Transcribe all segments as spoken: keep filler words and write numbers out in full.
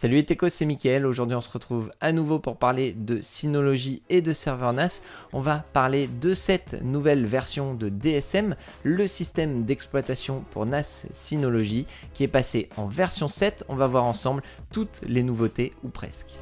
Salut les techos, c'est Mickaël. Aujourd'hui on se retrouve à nouveau pour parler de Synology et de serveur N A S. On va parler de cette nouvelle version de D S M, le système d'exploitation pour N A S Synology, qui est passé en version sept. On va voir ensemble toutes les nouveautés, ou presque.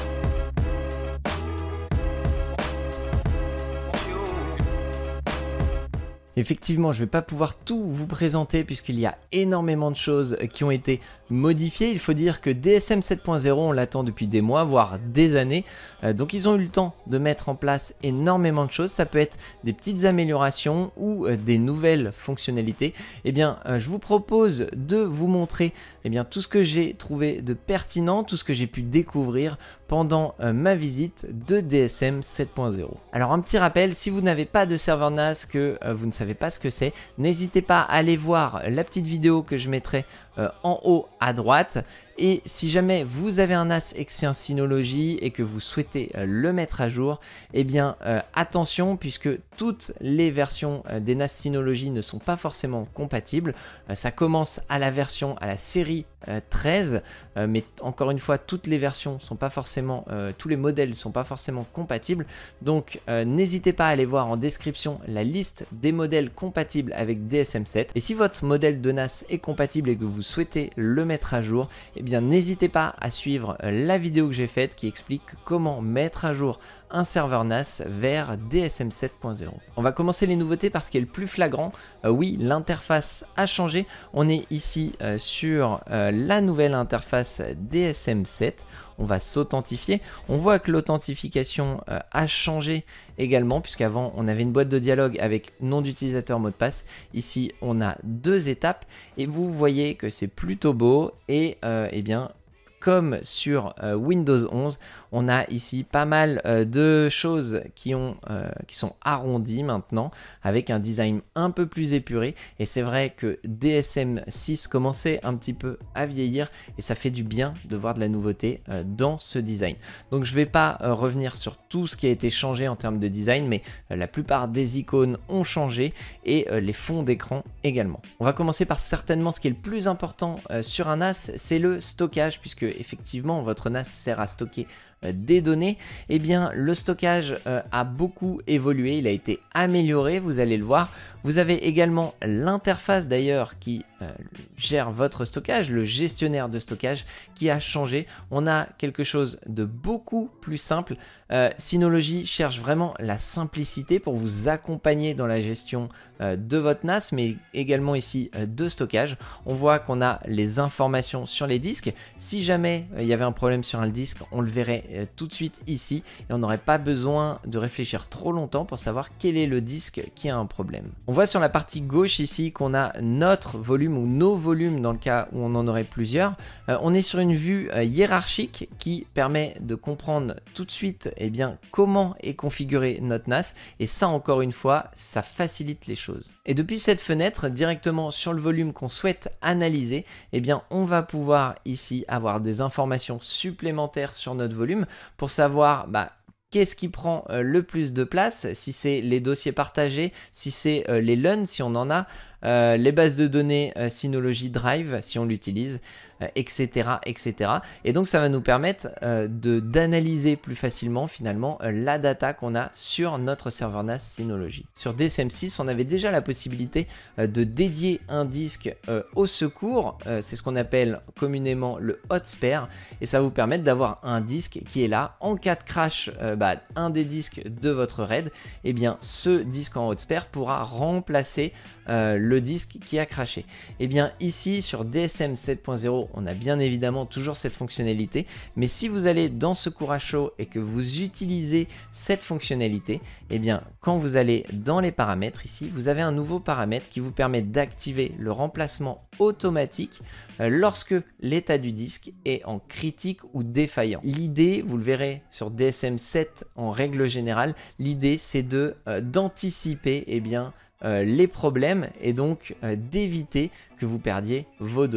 Effectivement, je ne vais pas pouvoir tout vous présenter puisqu'il y a énormément de choses qui ont été modifiées. Il faut dire que D S M sept point zéro, on l'attend depuis des mois, voire des années. Euh, donc ils ont eu le temps de mettre en place énormément de choses. Ça peut être des petites améliorations ou euh, des nouvelles fonctionnalités. Eh bien, euh, je vous propose de vous montrer eh bien, tout ce que j'ai trouvé de pertinent, tout ce que j'ai pu découvrir pendant euh, ma visite de D S M sept point zéro. Alors un petit rappel, si vous n'avez pas de serveur N A S, que euh, vous ne savez pas ce que c'est, n'hésitez pas à aller voir la petite vidéo que je mettrai euh, en haut à droite. Et si jamais vous avez un N A S et que c'est un Synology et que vous souhaitez euh, le mettre à jour, eh bien euh, attention, puisque toutes les versions euh, des N A S Synology ne sont pas forcément compatibles. Euh, ça commence à la version, à la série euh, treize, euh, mais encore une fois, toutes les versions sont pas forcément, euh, tous les modèles ne sont pas forcément compatibles. Donc euh, n'hésitez pas à aller voir en description la liste des modèles compatibles avec D S M sept. Et si votre modèle de N A S est compatible et que vous souhaitez le mettre à jour, eh bien n'hésitez pas à suivre la vidéo que j'ai faite qui explique comment mettre à jour un serveur N A S vers D S M sept point zéro. On va commencer les nouveautés par ce qui est le plus flagrant. Euh, oui, l'interface a changé. On est ici euh, sur euh, la nouvelle interface D S M sept. On va s'authentifier. On voit que l'authentification euh, a changé également, puisqu'avant on avait une boîte de dialogue avec nom d'utilisateur, mot de passe. Ici on a deux étapes et vous voyez que c'est plutôt beau et euh, eh bien comme sur euh, Windows onze, on a ici pas mal euh, de choses qui, ont, euh, qui sont arrondies maintenant, avec un design un peu plus épuré. Et c'est vrai que D S M six commençait un petit peu à vieillir et ça fait du bien de voir de la nouveauté euh, dans ce design. Donc je ne vais pas euh, revenir sur tout ce qui a été changé en termes de design, mais euh, la plupart des icônes ont changé et euh, les fonds d'écran également. On va commencer par certainement ce qui est le plus important euh, sur un N A S, c'est le stockage, puisque effectivement votre N A S sert à stocker euh, des données. Eh bien le stockage euh, a beaucoup évolué, il a été amélioré, vous allez le voir. Vous avez également l'interface d'ailleurs qui euh, gère votre stockage, le gestionnaire de stockage qui a changé. On a quelque chose de beaucoup plus simple. Euh, Synology cherche vraiment la simplicité pour vous accompagner dans la gestion euh, de votre N A S, mais également ici euh, de stockage. On voit qu'on a les informations sur les disques. Si jamais il euh, y avait un problème sur un disque, on le verrait euh, tout de suite ici et on n'aurait pas besoin de réfléchir trop longtemps pour savoir quel est le disque qui a un problème. On voit sur la partie gauche ici qu'on a notre volume ou nos volumes dans le cas où on en aurait plusieurs. Euh, on est sur une vue euh, hiérarchique qui permet de comprendre tout de suite eh bien, comment est configuré notre N A S, et ça encore une fois, ça facilite les choses. Et depuis cette fenêtre, directement sur le volume qu'on souhaite analyser, eh bien, on va pouvoir ici avoir des informations supplémentaires sur notre volume pour savoir bah, qu'est-ce qui prend euh, le plus de place, si c'est les dossiers partagés, si c'est euh, les L U N, si on en a, euh, les bases de données euh, Synology Drive, si on l'utilise, euh, et cetera, et cetera. Et donc ça va nous permettre euh, de d'analyser plus facilement finalement euh, la data qu'on a sur notre serveur N A S Synology. Sur D S M six, on avait déjà la possibilité euh, de dédier un disque euh, au secours, euh, c'est ce qu'on appelle communément le hot spare, et ça va vous permettre d'avoir un disque qui est là en cas de crash. Euh, Bah, un des disques de votre RAID, eh bien ce disque en hot spare pourra remplacer euh, le disque qui a craché. Et bien ici sur D S M sept point zéro, on a bien évidemment toujours cette fonctionnalité, mais si vous allez dans Secours à chaud et que vous utilisez cette fonctionnalité, eh bien quand vous allez dans les paramètres ici, vous avez un nouveau paramètre qui vous permet d'activer le remplacement automatique euh, lorsque l'état du disque est en critique ou défaillant. L'idée, vous le verrez sur D S M sept en règle générale, l'idée c'est de euh, d'anticiper eh bien euh, les problèmes et donc euh, d'éviter que vous perdiez vos données.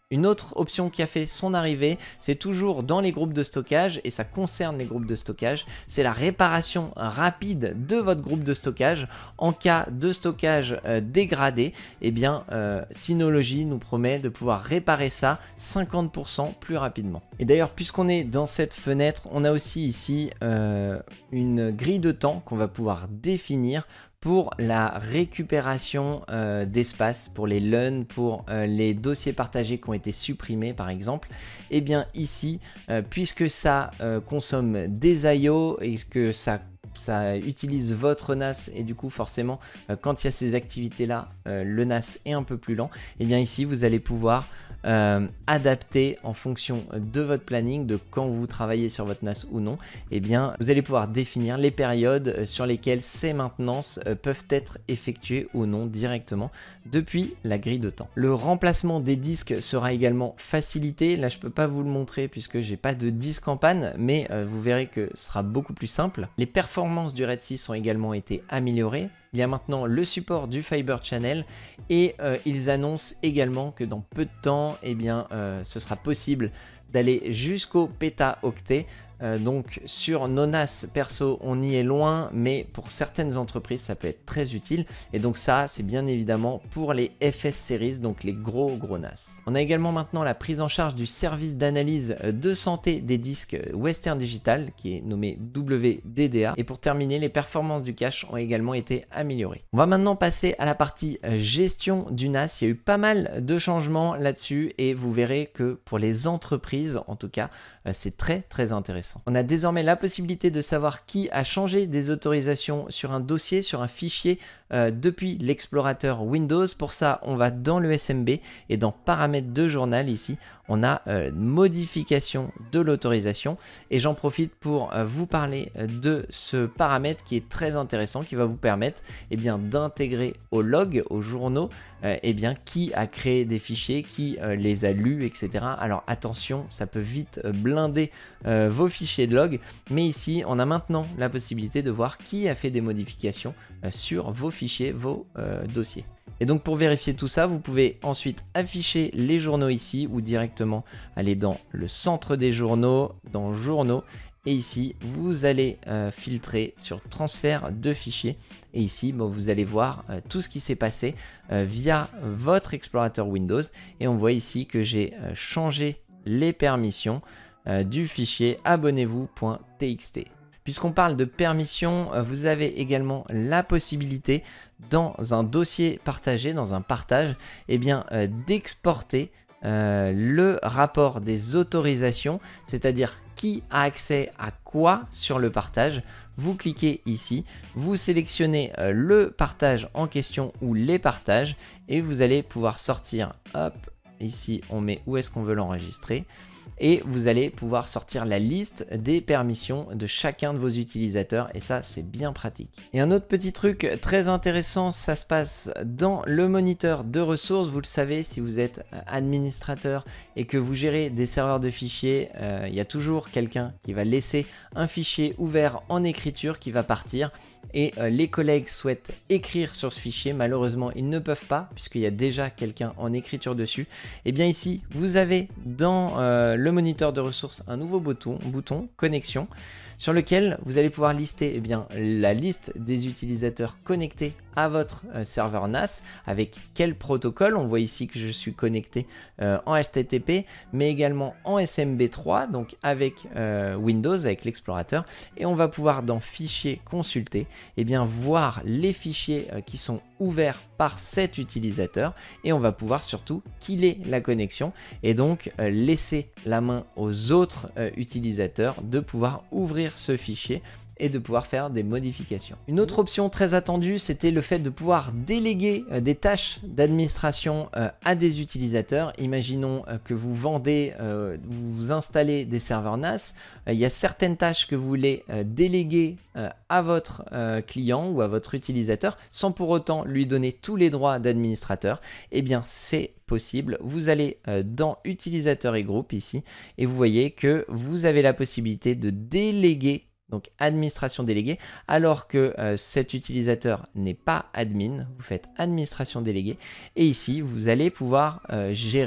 Une autre option qui a fait son arrivée, c'est toujours dans les groupes de stockage et ça concerne les groupes de stockage, c'est la réparation rapide de votre groupe de stockage en cas de stockage euh, dégradé. Eh bien, euh, Synology nous promet de pouvoir réparer ça cinquante pour cent plus rapidement. Et d'ailleurs, puisqu'on est dans cette fenêtre, on a aussi ici euh, une grille de temps qu'on va pouvoir définir pour la récupération euh, d'espace, pour les L U N, pour euh, les dossiers partagés qui ont été supprimés par exemple. Et bien ici, euh, puisque ça euh, consomme des I O et que ça ça utilise votre N A S et du coup forcément euh, quand il y a ces activités là euh, le N A S est un peu plus lent, et bien ici vous allez pouvoir euh, adapter en fonction de votre planning, de quand vous travaillez sur votre N A S ou non. Et bien vous allez pouvoir définir les périodes sur lesquelles ces maintenances euh, peuvent être effectuées ou non directement depuis la grille de temps. Le remplacement des disques sera également facilité. Là je peux pas vous le montrer puisque j'ai pas de disque en panne, mais euh, vous verrez que ce sera beaucoup plus simple. Les performances du RAID six ont également été améliorées. Il y a maintenant le support du Fiber Channel et euh, ils annoncent également que dans peu de temps, eh bien, euh, ce sera possible d'aller jusqu'au pétaoctet. Euh, donc sur nos N A S perso on y est loin, mais pour certaines entreprises ça peut être très utile, et donc ça c'est bien évidemment pour les F S Series, donc les gros gros N A S. On a également maintenant la prise en charge du service d'analyse de santé des disques Western Digital qui est nommé W D D A, et pour terminer, les performances du cache ont également été améliorées. On va maintenant passer à la partie gestion du N A S. Il y a eu pas mal de changements là-dessus et vous verrez que pour les entreprises en tout cas c'est très très intéressant. On a désormais la possibilité de savoir qui a changé des autorisations sur un dossier, sur un fichier euh, depuis l'explorateur Windows. Pour ça, on va dans le S M B et dans paramètres de journal ici, on a euh, modification de l'autorisation, et j'en profite pour euh, vous parler de ce paramètre qui est très intéressant, qui va vous permettre eh bien d'intégrer au log, aux journaux, euh, eh bien qui a créé des fichiers, qui euh, les a lus, et cetera. Alors attention, ça peut vite euh, blinder euh, vos fichiers de log, mais ici on a maintenant la possibilité de voir qui a fait des modifications euh, sur vos fichiers, vos euh, dossiers. Et donc pour vérifier tout ça, vous pouvez ensuite afficher les journaux ici ou directement aller dans le centre des journaux, dans journaux, et ici vous allez euh, filtrer sur transfert de fichiers, et ici bon, vous allez voir euh, tout ce qui s'est passé euh, via votre explorateur Windows, et on voit ici que j'ai euh, changé les permissions euh, du fichier abonnez-vous.txt. Puisqu'on parle de permissions, vous avez également la possibilité dans un dossier partagé, dans un partage, eh bien euh, d'exporter euh, le rapport des autorisations, c'est-à-dire qui a accès à quoi sur le partage. Vous cliquez ici, vous sélectionnez euh, le partage en question ou les partages, et vous allez pouvoir sortir, hop, ici on met où est-ce qu'on veut l'enregistrer, et vous allez pouvoir sortir la liste des permissions de chacun de vos utilisateurs, et ça c'est bien pratique. Et un autre petit truc très intéressant, ça se passe dans le moniteur de ressources. Vous le savez, si vous êtes administrateur et que vous gérez des serveurs de fichiers, euh, il y a toujours quelqu'un qui va laisser un fichier ouvert en écriture qui va partir, et euh, les collègues souhaitent écrire sur ce fichier, malheureusement ils ne peuvent pas puisqu'il y a déjà quelqu'un en écriture dessus. Et bien ici vous avez dans euh, le moniteur de ressources un nouveau bouton, bouton connexion, sur lequel vous allez pouvoir lister eh bien, la liste des utilisateurs connectés à votre euh, serveur N A S, avec quel protocole. On voit ici que je suis connecté euh, en H T T P, mais également en S M B trois, donc avec euh, Windows, avec l'explorateur, et on va pouvoir dans fichiers consulter, eh bien, voir les fichiers euh, qui sont ouverts par cet utilisateur, et on va pouvoir surtout killer la connexion, et donc euh, laisser la main aux autres euh, utilisateurs de pouvoir ouvrir ce fichier et de pouvoir faire des modifications. Une autre option très attendue, c'était le fait de pouvoir déléguer euh, des tâches d'administration euh, à des utilisateurs. Imaginons euh, que vous vendez, euh, vous installez des serveurs N A S, euh, il y a certaines tâches que vous voulez euh, déléguer euh, à votre euh, client ou à votre utilisateur sans pour autant lui donner tous les droits d'administrateur. Eh bien c'est possible. Vous allez euh, dans utilisateur et groupe ici, et vous voyez que vous avez la possibilité de déléguer, donc administration déléguée, alors que euh, cet utilisateur n'est pas admin. Vous faites administration déléguée, et ici vous allez pouvoir euh, gérer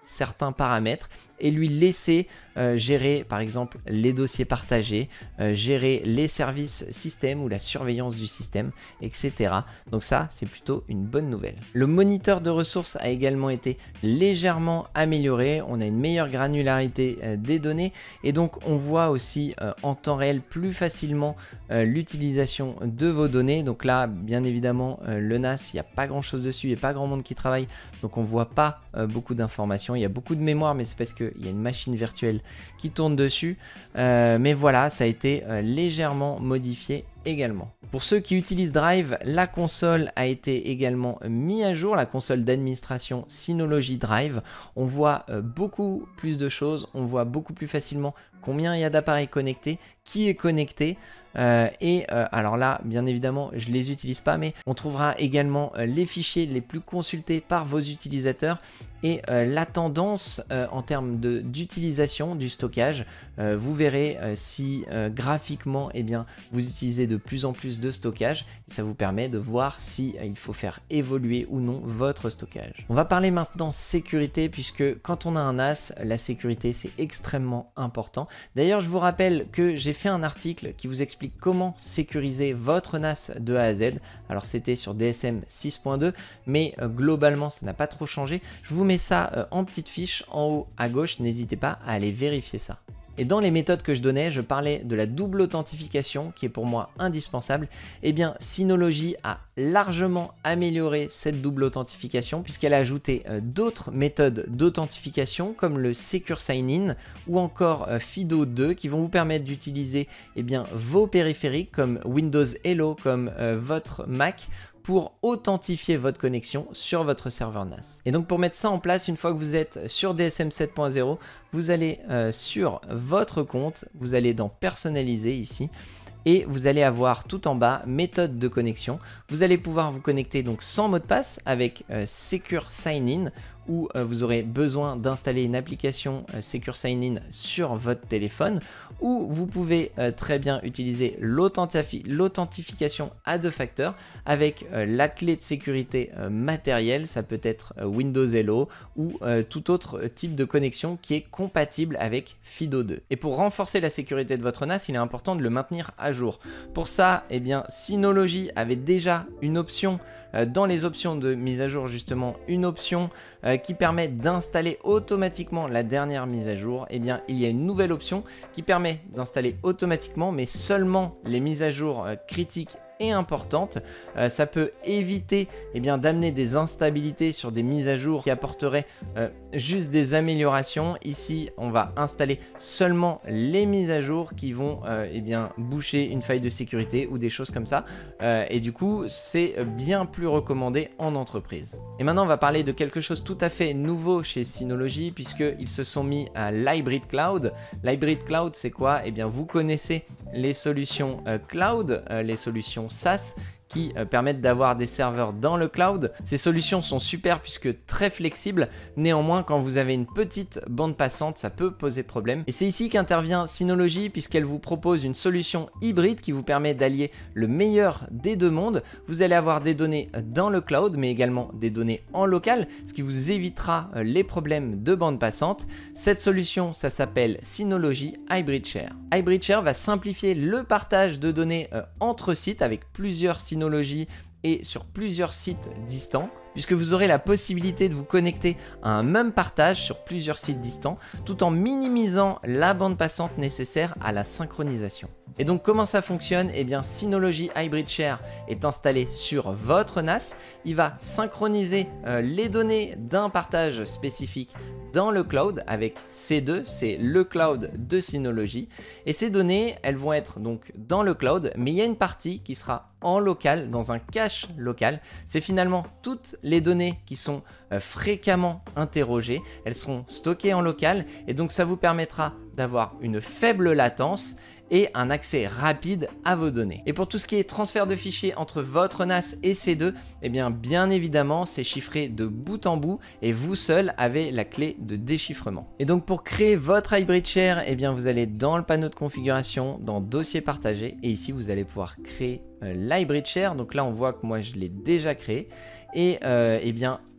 certains paramètres et lui laisser euh, gérer par exemple les dossiers partagés, euh, gérer les services système ou la surveillance du système, et cetera. Donc ça, c'est plutôt une bonne nouvelle. Le moniteur de ressources a également été légèrement amélioré. On a une meilleure granularité euh, des données et donc on voit aussi euh, en temps réel plus facilement euh, l'utilisation de vos données. Donc là, bien évidemment, euh, le N A S, il n'y a pas grand chose dessus, il n'y a pas grand monde qui travaille, donc on ne voit pas euh, beaucoup d'informations. Il y a beaucoup de mémoire, mais c'est parce qu'il y a une machine virtuelle qui tourne dessus. Euh, mais voilà, ça a été euh, légèrement modifié également. Pour ceux qui utilisent Drive, la console a été également mise à jour, la console d'administration Synology Drive. On voit euh, beaucoup plus de choses, on voit beaucoup plus facilement combien il y a d'appareils connectés, qui est connecté. Euh, et euh, alors là, bien évidemment, je les utilise pas, mais on trouvera également euh, les fichiers les plus consultés par vos utilisateurs et euh, la tendance euh, en termes d'utilisation du stockage. Euh, vous verrez euh, si euh, graphiquement, eh bien, vous utilisez de plus en plus de stockage et ça vous permet de voir si euh, il faut faire évoluer ou non votre stockage. On va parler maintenant sécurité puisque quand on a un N A S, la sécurité c'est extrêmement important. D'ailleurs, je vous rappelle que j'ai fait un article qui vous explique comment sécuriser votre N A S de A à Z. Alors c'était sur D S M six point deux, mais euh, globalement ça n'a pas trop changé. Je vous mets ça euh, en petite fiche en haut à gauche, n'hésitez pas à aller vérifier ça. Et dans les méthodes que je donnais, je parlais de la double authentification qui est pour moi indispensable. Eh bien, Synology a largement amélioré cette double authentification puisqu'elle a ajouté euh, d'autres méthodes d'authentification comme le Secure Sign-in ou encore euh, FIDO deux qui vont vous permettre d'utiliser eh bien, vos périphériques comme Windows Hello, comme euh, votre Mac pour authentifier votre connexion sur votre serveur N A S. Et donc pour mettre ça en place, une fois que vous êtes sur D S M sept point zéro, vous allez euh, sur votre compte, vous allez dans personnaliser ici et vous allez avoir tout en bas méthode de connexion. Vous allez pouvoir vous connecter donc sans mot de passe avec euh, Secure Sign-in où euh, vous aurez besoin d'installer une application euh, Secure Sign-in sur votre téléphone ou vous pouvez euh, très bien utiliser l'authentification à deux facteurs avec euh, la clé de sécurité euh, matérielle, ça peut être euh, Windows Hello ou euh, tout autre type de connexion qui est compatible avec FIDO deux. Et pour renforcer la sécurité de votre N A S, il est important de le maintenir à jour. Pour ça, eh bien, Synology avait déjà une option euh, dans les options de mise à jour, justement, une option euh, qui permet d'installer automatiquement la dernière mise à jour. Eh bien, il y a une nouvelle option qui permet d'installer automatiquement, mais seulement les mises à jour euh, critiques et importante. Euh, ça peut éviter eh bien, d'amener des instabilités sur des mises à jour qui apporteraient euh, juste des améliorations. Ici, on va installer seulement les mises à jour qui vont euh, eh bien, boucher une faille de sécurité ou des choses comme ça. Euh, et du coup, c'est bien plus recommandé en entreprise. Et maintenant, on va parler de quelque chose tout à fait nouveau chez Synology puisqu'ils se sont mis à l'Hybrid Cloud. L'Hybrid Cloud, c'est quoi? Eh bien, vous connaissez les solutions euh, cloud, euh, les solutions SaaS qui euh, permettent d'avoir des serveurs dans le cloud. Ces solutions sont super puisque très flexibles. Néanmoins, quand vous avez une petite bande passante, ça peut poser problème. Et c'est ici qu'intervient Synology puisqu'elle vous propose une solution hybride qui vous permet d'allier le meilleur des deux mondes. Vous allez avoir des données dans le cloud, mais également des données en local, ce qui vous évitera euh, les problèmes de bande passante. Cette solution, ça s'appelle Synology Hybrid Share. Hybrid Share va simplifier le partage de données euh, entre sites avec plusieurs Synology et sur plusieurs sites distants, puisque vous aurez la possibilité de vous connecter à un même partage sur plusieurs sites distants, tout en minimisant la bande passante nécessaire à la synchronisation. Et donc comment ça fonctionne? Eh bien, Synology Hybrid Share est installé sur votre N A S. Il va synchroniser euh, les données d'un partage spécifique dans le cloud avec C deux, c'est le cloud de Synology. Et ces données, elles vont être donc dans le cloud, mais il y a une partie qui sera en local, dans un cache local. C'est finalement toutes les données qui sont euh, fréquemment interrogées. Elles seront stockées en local et donc ça vous permettra d'avoir une faible latence et un accès rapide à vos données. Et pour tout ce qui est transfert de fichiers entre votre N A S et C deux, eh bien, bien évidemment, c'est chiffré de bout en bout et vous seul avez la clé de déchiffrement. Et donc, pour créer votre Hybrid Share, eh bien, vous allez dans le panneau de configuration, dans Dossier partagé et ici, vous allez pouvoir créer euh, l'Hybrid Share. Donc là, on voit que moi, je l'ai déjà créé. Et euh, eh bien,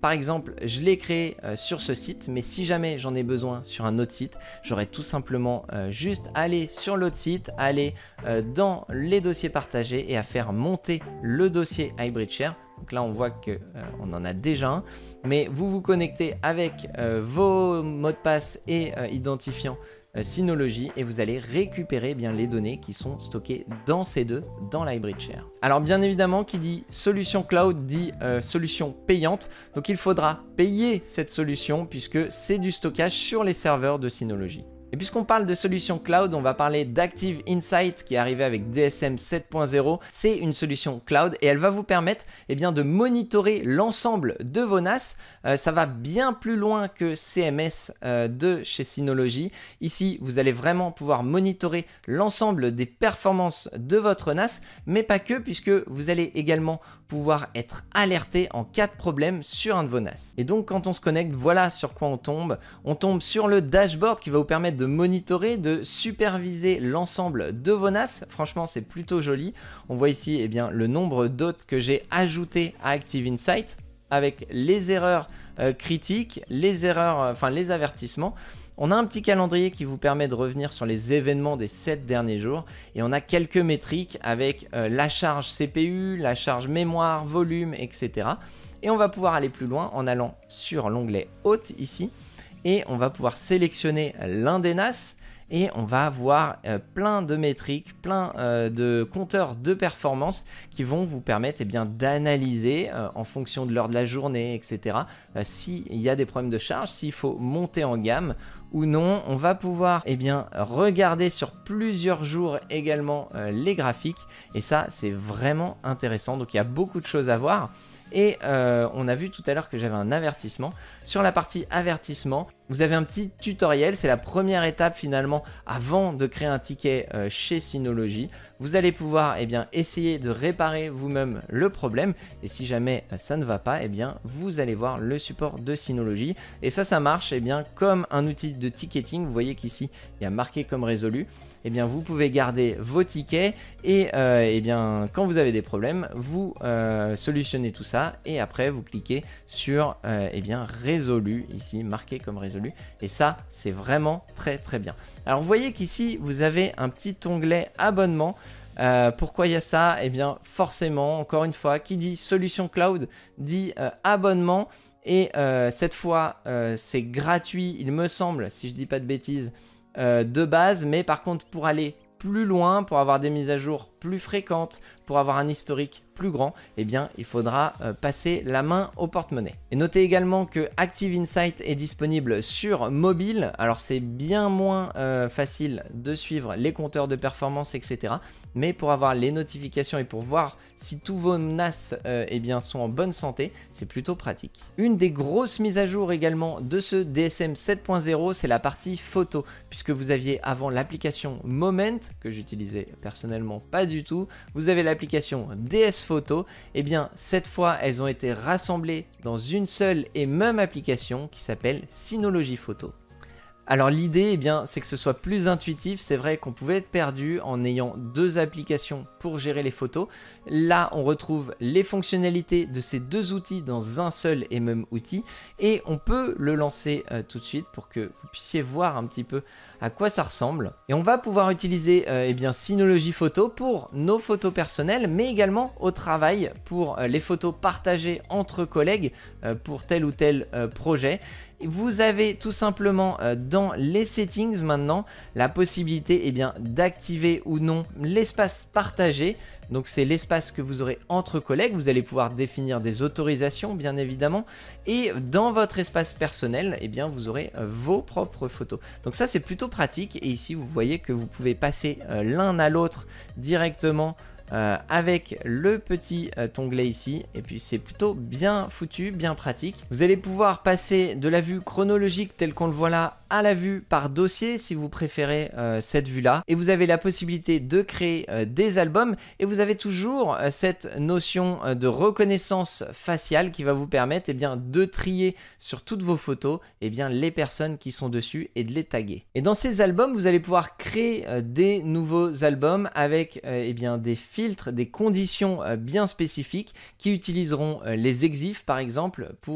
par exemple, je l'ai créé euh, sur ce site, mais si jamais j'en ai besoin sur un autre site, j'aurais tout simplement euh, juste à aller sur l'autre site, aller euh, dans les dossiers partagés et à faire monter le dossier HybridShare. Donc là, on voit qu'on euh, en a déjà un, mais vous vous connectez avec euh, vos mots de passe et euh, identifiants euh, Synology et vous allez récupérer eh bien, les données qui sont stockées dans ces deux, dans l'HybridShare. Alors bien évidemment, qui dit solution cloud dit euh, solution payante, donc il faudra payer cette solution puisque c'est du stockage sur les serveurs de Synology. Et puisqu'on parle de solution cloud, on va parler d'Active Insight qui est arrivé avec D S M sept point zéro. C'est une solution cloud et elle va vous permettre eh bien, de monitorer l'ensemble de vos N A S. Euh, ça va bien plus loin que C M S euh, de chez Synology. Ici, vous allez vraiment pouvoir monitorer l'ensemble des performances de votre N A S, mais pas que, puisque vous allez également pouvoir être alerté en cas de problème sur un de vos N A S. Et donc quand on se connecte, voilà sur quoi on tombe. On tombe sur le dashboard qui va vous permettre de monitorer, de superviser l'ensemble de vos N A S. Franchement, c'est plutôt joli. On voit ici eh bien, le nombre d'hôtes que j'ai ajouté à Active Insight avec les erreurs euh, critiques, les erreurs, euh, enfin les avertissements. On a un petit calendrier qui vous permet de revenir sur les événements des sept derniers jours et on a quelques métriques avec euh, la charge C P U, la charge mémoire, volume, et cetera. Et on va pouvoir aller plus loin en allant sur l'onglet Hôtes ici et on va pouvoir sélectionner l'un des N A S et on va avoir euh, plein de métriques, plein euh, de compteurs de performance qui vont vous permettre eh bien, d'analyser euh, en fonction de l'heure de la journée, et cetera. Euh, s'il y a des problèmes de charge, s'il faut monter en gamme ou non. On va pouvoir eh bien, regarder sur plusieurs jours également euh, les graphiques et ça c'est vraiment intéressant. Donc il y a beaucoup de choses à voir. Et euh, on a vu tout à l'heure que j'avais un avertissement. Sur la partie avertissement, vous avez un petit tutoriel. C'est la première étape finalement avant de créer un ticket euh, chez Synology. Vous allez pouvoir eh bien, essayer de réparer vous-même le problème. Et si jamais euh, ça ne va pas, eh bien, vous allez voir le support de Synology. Et ça, ça marche eh bien, comme un outil de ticketing. Vous voyez qu'ici, il y a marqué comme résolu. Eh bien, vous pouvez garder vos tickets et euh, eh bien, quand vous avez des problèmes, vous euh, solutionnez tout ça et après vous cliquez sur euh, eh bien, résolu, ici marqué comme résolu et ça c'est vraiment très très bien. Alors vous voyez qu'ici vous avez un petit onglet abonnement. Euh, pourquoi il y a ça? Eh bien forcément, encore une fois, qui dit solution cloud dit euh, abonnement. Et euh, cette fois, euh, c'est gratuit, il me semble, si je dis pas de bêtises, euh, de base. Mais par contre, pour aller plus loin, pour avoir des mises à jour plus fréquentes, pour avoir un historique plus grand, eh bien, il faudra euh, passer la main au porte-monnaie. Et notez également que Active Insight est disponible sur mobile. Alors, c'est bien moins euh, facile de suivre les compteurs de performance, et cetera. Mais pour avoir les notifications et pour voir si tous vos N A S euh, eh bien, sont en bonne santé, c'est plutôt pratique. Une des grosses mises à jour également de ce D S M sept point zéro, c'est la partie photo, puisque vous aviez avant l'application Moment, que j'utilisais personnellement pas du tout. Vous avez l'application D S Photo. Et eh bien, cette fois, elles ont été rassemblées dans une seule et même application qui s'appelle Synology Photo. Alors l'idée, eh bien, c'est que ce soit plus intuitif. C'est vrai qu'on pouvait être perdu en ayant deux applications pour gérer les photos. Là, on retrouve les fonctionnalités de ces deux outils dans un seul et même outil. Et on peut le lancer euh, tout de suite pour que vous puissiez voir un petit peu à quoi ça ressemble. Et on va pouvoir utiliser euh, eh bien, Synology Photo pour nos photos personnelles, mais également au travail pour euh, les photos partagées entre collègues euh, pour tel ou tel euh, projet. Vous avez tout simplement euh, dans les settings maintenant la possibilité eh bien, d'activer ou non l'espace partagé. Donc c'est l'espace que vous aurez entre collègues. Vous allez pouvoir définir des autorisations bien évidemment. Et dans votre espace personnel, eh bien, vous aurez euh, vos propres photos. Donc ça c'est plutôt pratique. Et ici vous voyez que vous pouvez passer euh, l'un à l'autre directement Euh, avec le petit euh, onglet ici et puis c'est plutôt bien foutu, bien pratique. Vous allez pouvoir passer de la vue chronologique telle qu'on le voit là à la vue par dossier si vous préférez euh, cette vue là et vous avez la possibilité de créer euh, des albums et vous avez toujours euh, cette notion euh, de reconnaissance faciale qui va vous permettre eh bien, de trier sur toutes vos photos eh bien, les personnes qui sont dessus et de les taguer. Et dans ces albums vous allez pouvoir créer euh, des nouveaux albums avec euh, eh bien, des filtres, des conditions euh, bien spécifiques qui utiliseront euh, les exifs par exemple pour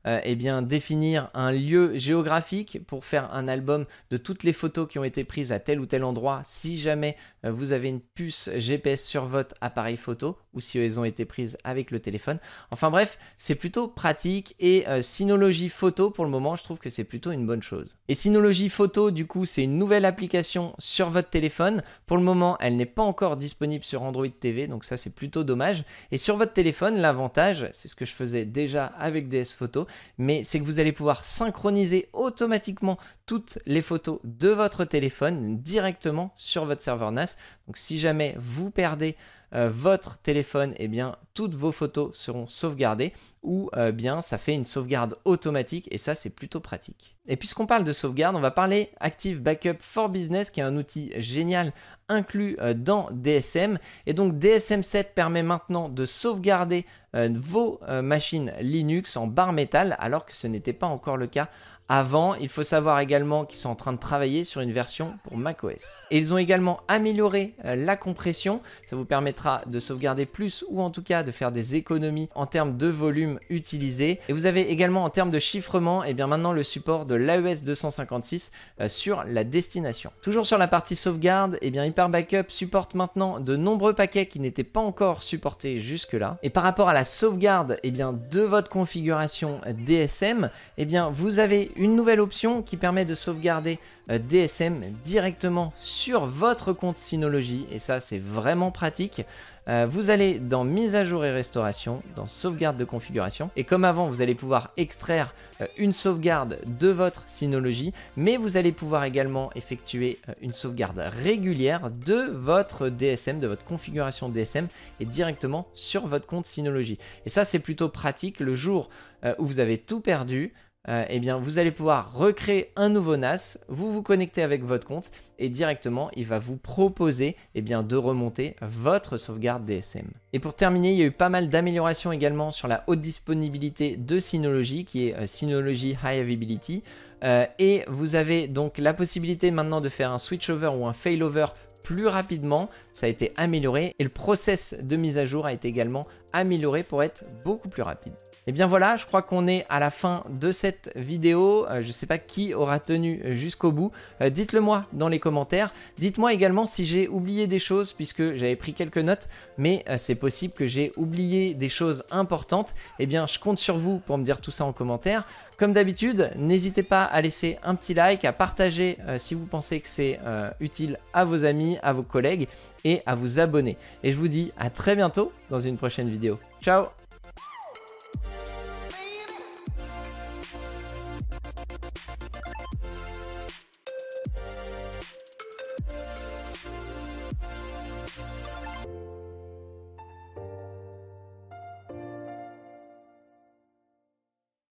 euh, eh bien, définir un lieu géographique pour faire un album de toutes les photos qui ont été prises à tel ou tel endroit si jamais euh, vous avez une puce G P S sur votre appareil photo ou si elles ont été prises avec le téléphone. Enfin bref, c'est plutôt pratique et euh, Synology Photo pour le moment, je trouve que c'est plutôt une bonne chose. Et Synology Photo, du coup, c'est une nouvelle application sur votre téléphone. Pour le moment, elle n'est pas encore disponible sur Android T V, donc ça c'est plutôt dommage. Et sur votre téléphone, l'avantage, c'est ce que je faisais déjà avec D S Photo, mais c'est que vous allez pouvoir synchroniser automatiquement toutes les photos de votre téléphone directement sur votre serveur N A S. Donc si jamais vous perdez euh, votre téléphone, eh bien toutes vos photos seront sauvegardées ou euh, bien ça fait une sauvegarde automatique et ça c'est plutôt pratique. Et puisqu'on parle de sauvegarde, on va parler Active Backup for Business qui est un outil génial inclus euh, dans D S M. Et donc D S M sept permet maintenant de sauvegarder euh, vos euh, machines Linux en barre métal alors que ce n'était pas encore le cas avant. Il faut savoir également qu'ils sont en train de travailler sur une version pour macOS. Et ils ont également amélioré euh, la compression. Ça vous permettra de sauvegarder plus ou en tout cas de faire des économies en termes de volume utilisé. Et vous avez également en termes de chiffrement, et bien maintenant le support de l'A E S deux cent cinquante-six euh, sur la destination. Toujours sur la partie sauvegarde, et bien Hyper Backup supporte maintenant de nombreux paquets qui n'étaient pas encore supportés jusque-là. Et par rapport à la sauvegarde et bien, de votre configuration D S M, et bien vous avez une nouvelle option qui permet de sauvegarder euh, D S M directement sur votre compte Synology et ça c'est vraiment pratique. Euh, vous allez dans mise à jour et restauration, dans sauvegarde de configuration et comme avant vous allez pouvoir extraire euh, une sauvegarde de votre Synology, mais vous allez pouvoir également effectuer euh, une sauvegarde régulière de votre D S M, de votre configuration D S M et directement sur votre compte Synology. Et ça c'est plutôt pratique le jour euh, où vous avez tout perdu. Euh, eh bien, vous allez pouvoir recréer un nouveau N A S, vous vous connectez avec votre compte et directement, il va vous proposer eh bien, de remonter votre sauvegarde D S M. Et pour terminer, il y a eu pas mal d'améliorations également sur la haute disponibilité de Synology, qui est euh, Synology High Availability. Euh, et vous avez donc la possibilité maintenant de faire un switchover ou un failover plus rapidement, ça a été amélioré et le process de mise à jour a été également amélioré pour être beaucoup plus rapide. Et bien voilà, je crois qu'on est à la fin de cette vidéo. Euh, je ne sais pas qui aura tenu jusqu'au bout. Euh, dites-le moi dans les commentaires. Dites-moi également si j'ai oublié des choses puisque j'avais pris quelques notes, mais euh, c'est possible que j'ai oublié des choses importantes. Eh bien, je compte sur vous pour me dire tout ça en commentaire. Comme d'habitude, n'hésitez pas à laisser un petit like, à partager euh, si vous pensez que c'est euh, utile à vos amis, à vos collègues et à vous abonner. Et je vous dis à très bientôt dans une prochaine vidéo. Ciao!